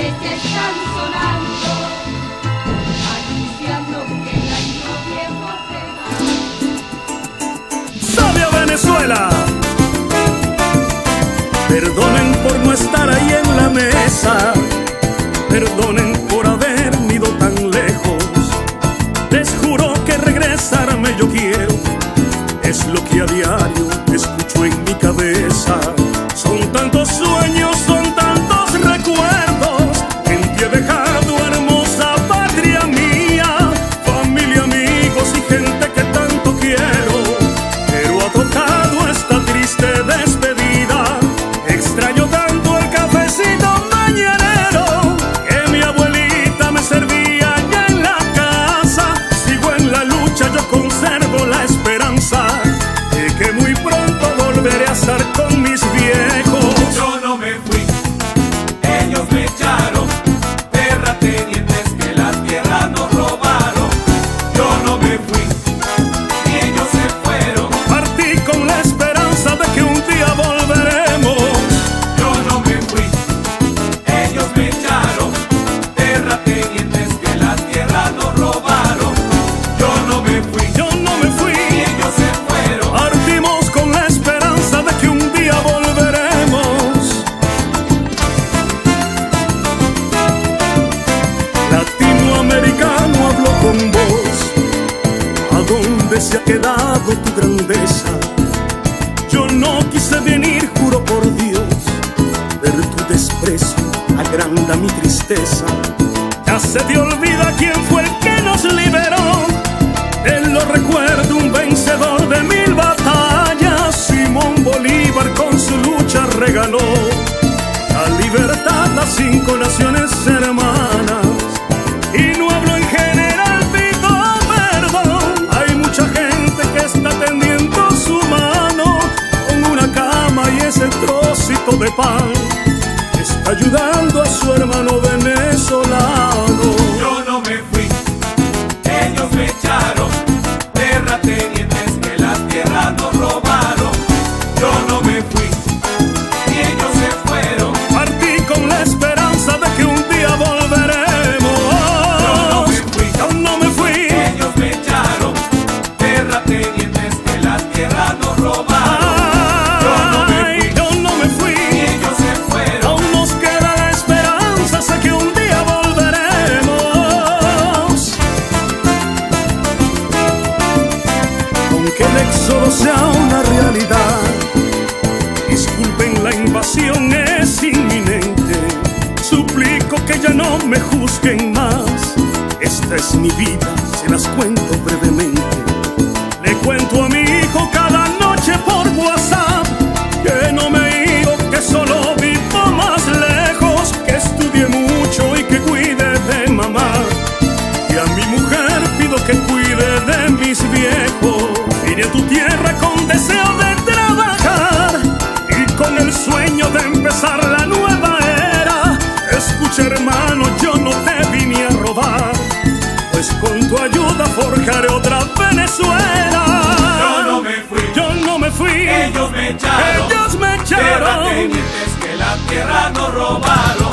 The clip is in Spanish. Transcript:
canciones están sonando, anunciando que el año viejo se va. ¡Sabia Venezuela! Perdonen por no estar ahí en la mesa, perdonen por haberme ido tan lejos. Les juro que regresarme yo quiero, es lo que a diario escucho en mi cabeza. Son tantos sueños, son tantos recuerdos, en ti he dejado hermosa patria mía, familia, amigos y gente que tanto quiero. Pero ha tocado esta triste despedida, extraño tanto el cafecito mañanero que mi abuelita me servía allá en la casa. Sigo en la lucha, yo conservo la esperanza de que muy pronto volveré a estar con mis viejos. Yo no me fui, ellos me echaron, terratenientes que la tierra nos robaron. Yo no me fui, y ellos se fueron. Partí con la esperanza de que un día volveremos. Yo no me fui, ellos me echaron, terratenientes que la tierra nos robaron. Yo no me fui, Yo no me fui, y ellos se fueron. partimos con la esperanza de que un día volveremos. Latinoamericano, hablo con vos. ¿A dónde se ha quedado tu grandeza? Yo no quise venir, juro por Dios, ver tu desprecio agranda mi tristeza. Ya se te olvida quién fue el que nos liberó. Él lo recuerda, un vencedor de 1000 batallas. Simón Bolívar con su lucha regaló la libertad a 5 naciones hermanas. Y no hablo en general, pido perdón. Hay mucha gente que está tendiendo su mano con una cama y ese trocito de pan. Está ayudando a su hermano venezolano. Yo no me fui, ellos me echaron, terratenientes que la tierra nos robaron. Yo no me fui, y ellos se fueron. Partí con la esperanza de que un día volveremos. Yo no me fui, ellos me echaron, terratenientes que la tierra nos robaron. Ay, yo no me fui, Y ellos se fueron. aún nos queda la esperanza, sé que un día volveremos. Aunque el éxodo sea una realidad, disculpen, la invasión es inminente. Suplico que ya no me juzguen más. Esta es mi vida, se las cuento brevemente. Le cuento a mi hijo cada noche por WhatsApp que no me he ido, que solo vivo más lejos, que estudie mucho y que cuide de mamá. Y a mi mujer pido que cuide de mis viejos. Vine a tu tierra con deseo de trabajar y con el sueño de empezar la nueva era. Escucha, hermano, yo no te vine a robar, pues con tu ayuda forjaré otra Venezuela. Yo no me fui, Yo no me fui, ellos me echaron, ellos me echaron. terratenientes que la tierra nos robaron.